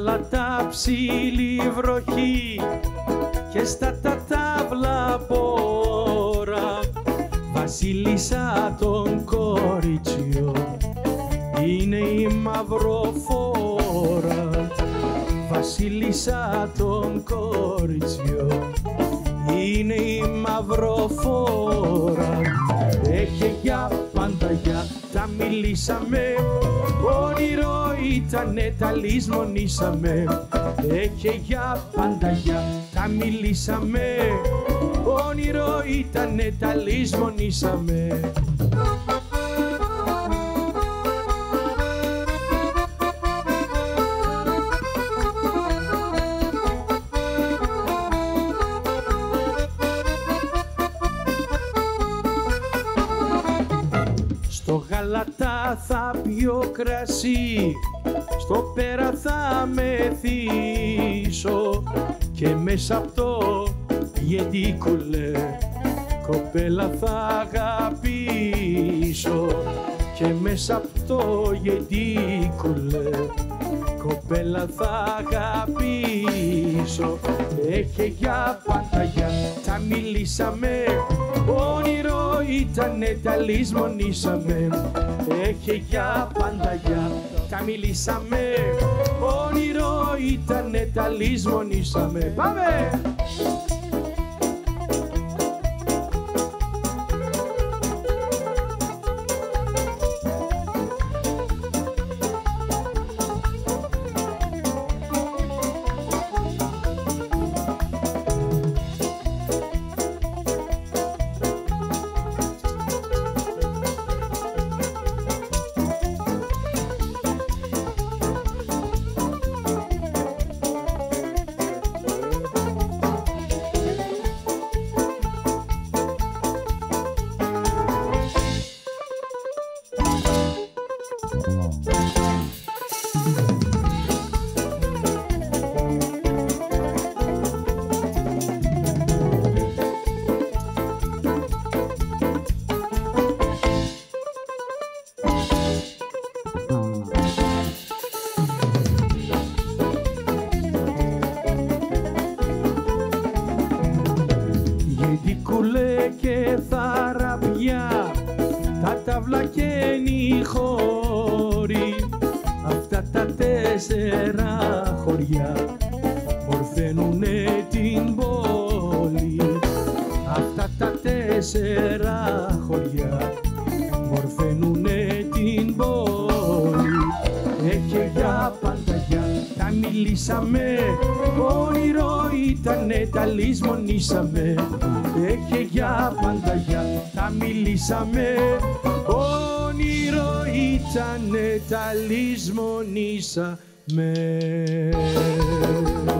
γάλατα ψήλη βροχή και στα ταύλα πόρα βασίλισσα των κοριτσιών είναι η μαυροφόρα, βασίλισσα των κοριτσιών είναι η μαυροφόρα. Έχει για πάντα για τα μιλήσαμε, όνειρο ήτανε τα λησμονήσαμε. Έχει για πάντα για τα μιλήσαμε, όνειρο ήτανε τα λησμονήσαμε. Στο γάλατα θα πιω κρασί, στο πέρα θα μεθύσω και μέσα απ' το γεντίκουλε κοπέλα θα αγαπήσω και μέσα απ' το γεντίκουλε κοπέλα θα αγαπήσω. Έχει για πάντα για τα μιλήσαμε, όνειρο ήτανε τα λησμονήσαμε. Έχει για πάντα για τα μιλήσαμε, όνειρο ήτανε τα λησμονήσαμε. Πάμε! Γεντίκουλε και θαραπιά, τα ταύλα και νυχώροι, αυτά τα 4 χωριά μορφαίνουνε την πόλη. Αυτά τα 4 χωριά μορφαίνουνε την πόλη. Έχει για πάντα για τα μιλήσαμε, όνειρο ήτανε τα λησμονήσαμε. Έχει για πάντα για τα μιλήσαμε, όνειρο ήτανε τα λησμονήσαμε.